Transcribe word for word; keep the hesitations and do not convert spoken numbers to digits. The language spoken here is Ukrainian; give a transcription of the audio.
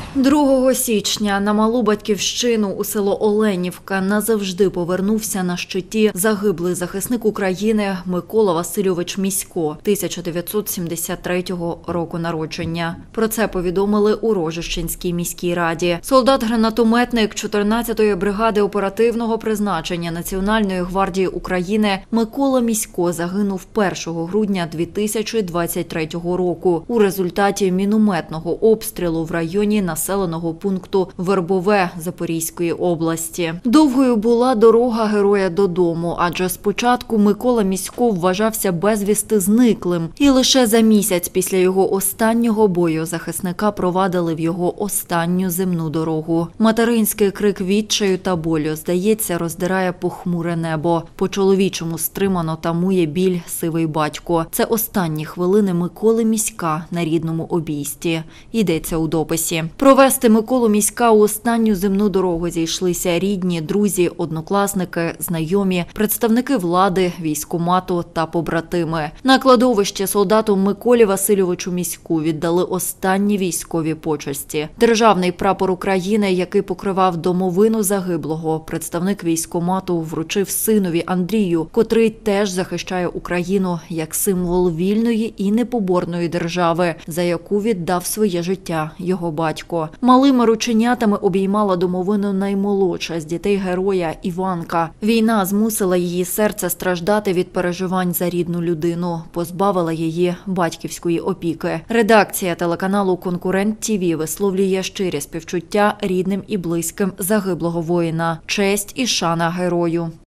другого січня на малу батьківщину у село Оленівка назавжди повернувся на щиті загиблий захисник України Микола Васильович Місько, тисяча дев'ятсот сімдесят третього року народження. Про це повідомили у Рожищенській міській раді. Солдат-гранатометник чотирнадцятої бригади оперативного призначення Національної гвардії України Микола Місько загинув першого грудня дві тисячі двадцять третього року у результаті мінометного обстрілу в районі населеного пункту Вербове Запорізької області. Довгою була дорога героя додому, адже спочатку Микола Місько вважався безвісти зниклим. І лише за місяць після його останнього бою захисника провадили в його останню земну дорогу. Материнський крик відчаю та болю, здається, роздирає похмуре небо. По-чоловічому стримано тамує біль сивий батько. Це останні хвилини Миколи Міська на рідному обійсті. Йдеться у дописі. Провести Миколу Міська у останню земну дорогу зійшлися рідні, друзі, однокласники, знайомі, представники влади, військкомату та побратими. На кладовище солдату Миколі Васильовичу Міську віддали останні військові почесті. Державний прапор України, який покривав домовину загиблого, представник військкомату вручив синові Андрію, котрий теж захищає Україну як символ вільної і непоборної держави, за яку віддав своє життя його батько. Малими рученятами обіймала домовину наймолодша з дітей героя Іванка. Війна змусила її серце страждати від переживань за рідну людину, позбавила її батьківської опіки. Редакція телеканалу «Конкурент ТІВІ» висловлює щирі співчуття рідним і близьким загиблого воїна. Честь і шана герою.